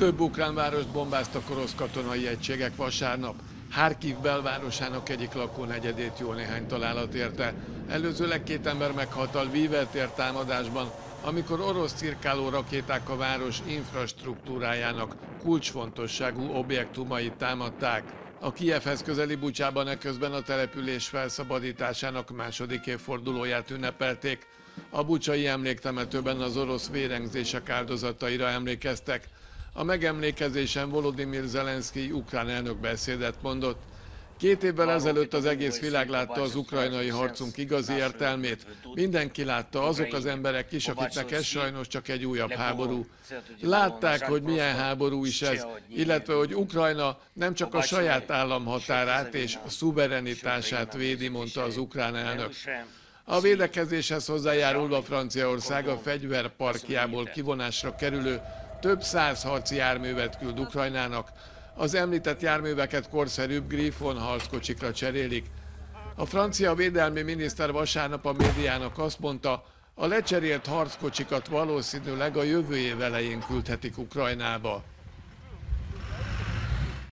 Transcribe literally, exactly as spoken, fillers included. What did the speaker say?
Több ukrán várost bombáztak orosz katonai egységek vasárnap. Harkiv belvárosának egyik lakónegyedét jól néhány találat érte. Előzőleg két ember meghalt a Lviv tér támadásban, amikor orosz cirkáló rakéták a város infrastruktúrájának kulcsfontosságú objektumait támadták. A Kijevhez közeli Bucsában eközben a település felszabadításának második évfordulóját ünnepelték. A bucsai emléktemetőben az orosz vérengzések áldozataira emlékeztek. A megemlékezésen Volodymyr Zelenszkij ukrán elnök beszédet mondott. Két évvel ezelőtt az egész világ látta az ukrajnai harcunk igazi értelmét. Mindenki látta, azok az emberek is, akiknek ez sajnos csak egy újabb háború. Látták, hogy milyen háború is ez, illetve hogy Ukrajna nem csak a saját államhatárát és szuverenitását védi, mondta az ukrán elnök. A védekezéshez hozzájárulva Franciaország a fegyverparkjából kivonásra kerülő több száz harci járművet küld Ukrajnának. Az említett járműveket korszerűbb Griffon harckocsikra cserélik. A francia védelmi miniszter vasárnap a médiának azt mondta, a lecserélt harckocsikat valószínűleg a jövő év elején küldhetik Ukrajnába.